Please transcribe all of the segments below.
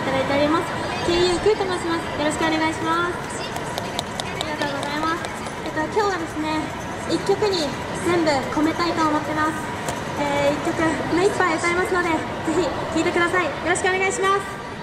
いただいております。KU9 と申します。よろしくお願いします。ありがとうございます。今日はですね、1曲に全部込めたいと思ってます。1曲目いっぱい歌いますので、ぜひ聴いてください。よろしくお願いします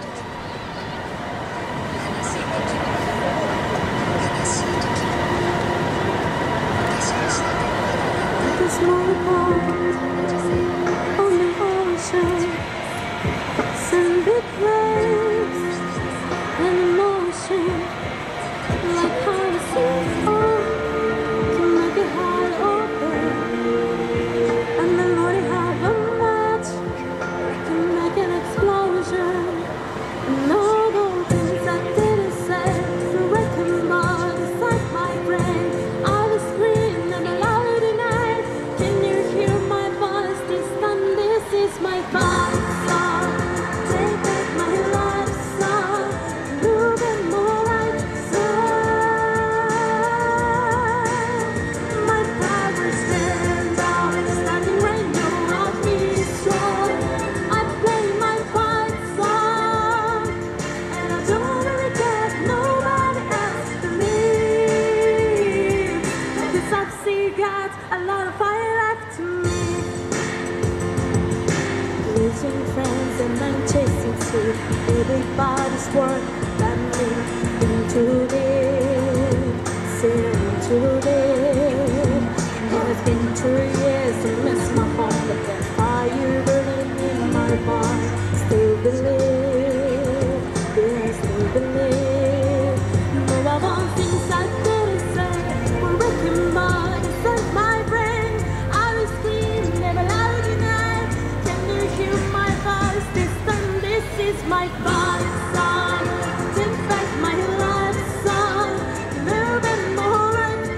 。A lot of fire left in me. Losing friends and I'm chasing sleep. Everybody's work that me into deep, into deep. It's been 2 years I miss my home, but that fire burning in my heart. Still believe, yeah, still believe. No, I want things I didn't say were wrecking my. My fight song, take back my life song, moving more right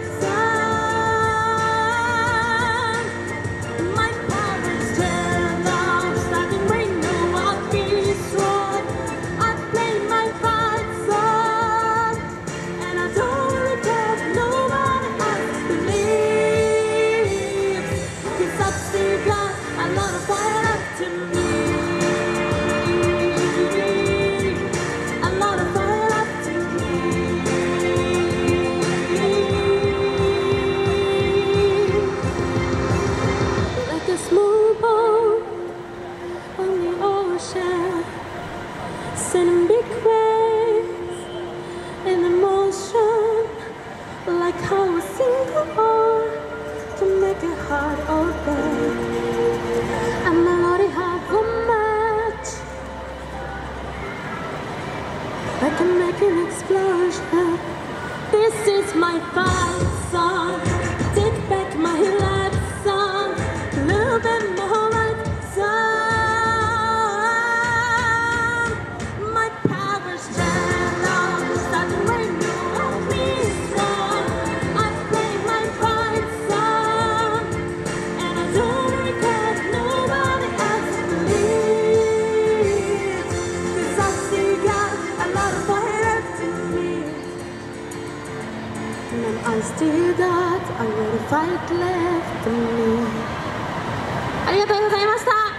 song. My power's turned on, starting rain, no I'll be strong. I play my fight song, and I don't really care if nobody else believes. 'Cause I've still got a lot of fire left in me. Sending big waves in emotion, like how a single heart to make a heart open. And I already have a match. I can make an explosion. This is my fight song. Take back my life song. A little bit more right song. I still got a little fight left in me. ありがとうございました。